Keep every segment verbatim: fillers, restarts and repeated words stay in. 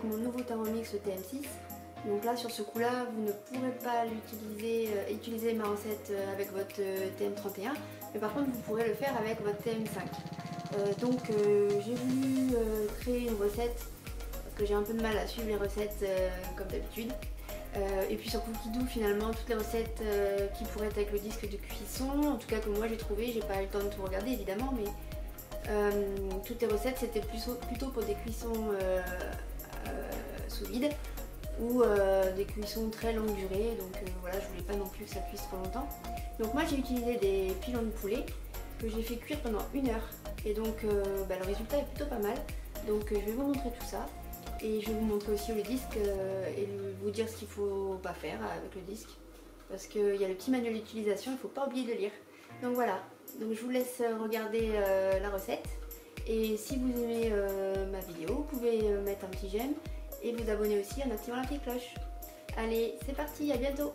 mon nouveau Thermomix, le T M six. Donc là sur ce coup là vous ne pourrez pas l'utiliser, euh, utiliser ma recette avec votre euh, T M trente et un, mais par contre vous pourrez le faire avec votre T M cinq. Euh, donc euh, j'ai voulu euh, créer une recette parce que j'ai un peu de mal à suivre les recettes euh, comme d'habitude. Euh, et puis sur Cookidoo finalement toutes les recettes euh, qui pourraient être avec le disque de cuisson, en tout cas que moi j'ai trouvé, j'ai pas eu le temps de tout regarder évidemment, mais euh, toutes les recettes c'était plutôt, plutôt pour des cuissons euh, euh, sous vide ou euh, des cuissons très longue durée, donc euh, voilà, je voulais pas non plus que ça cuise trop longtemps. Donc moi j'ai utilisé des pilons de poulet que j'ai fait cuire pendant une heure et donc euh, bah, le résultat est plutôt pas mal. Donc euh, je vais vous montrer tout ça. Et je vais vous montrer aussi le disque euh, et vous dire ce qu'il ne faut pas faire avec le disque. Parce qu'il y a le petit manuel d'utilisation, il ne faut pas oublier de lire. Donc voilà, donc je vous laisse regarder euh, la recette. Et si vous aimez euh, ma vidéo, vous pouvez mettre un petit j'aime et vous abonner aussi en activant la petite cloche. Allez, c'est parti, à bientôt!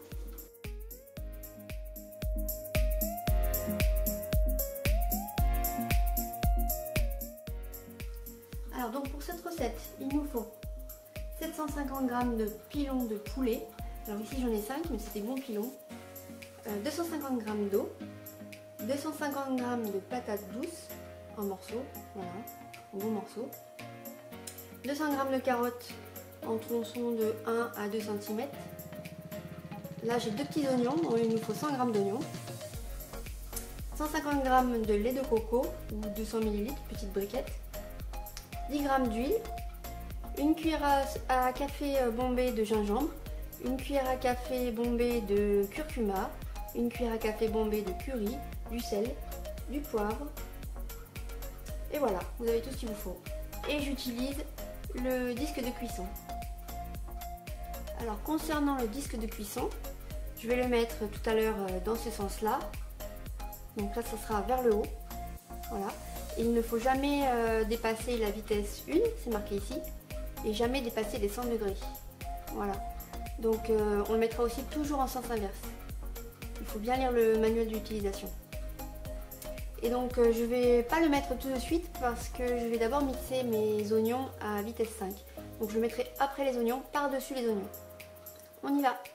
Alors donc pour cette recette, il nous faut sept cent cinquante grammes de pilons de poulet. Alors ici j'en ai cinq, mais c'est des bons pilons. Euh, deux cent cinquante grammes d'eau, deux cent cinquante grammes de patates douces en morceaux, voilà, en bons morceaux. deux cents grammes de carottes en tronçons de un à deux centimètres. Là j'ai deux petits oignons, donc il nous faut cent grammes d'oignons. cent cinquante grammes de lait de coco ou deux cents millilitres, petite briquette. dix grammes d'huile, une cuillère à café bombée de gingembre, une cuillère à café bombée de curcuma, une cuillère à café bombée de curry, du sel, du poivre. Et voilà, vous avez tout ce qu'il vous faut. Et j'utilise le disque de cuisson. Alors concernant le disque de cuisson, je vais le mettre tout à l'heure dans ce sens-là. Donc là, ça sera vers le haut. Voilà. Et il ne faut jamais euh, dépasser la vitesse un, c'est marqué ici, et jamais dépasser les cent degrés. Voilà. Donc euh, on le mettra aussi toujours en sens inverse. Il faut bien lire le manuel d'utilisation. Et donc euh, je ne vais pas le mettre tout de suite parce que je vais d'abord mixer mes oignons à vitesse cinq. Donc je le mettrai après les oignons, par-dessus les oignons. On y va!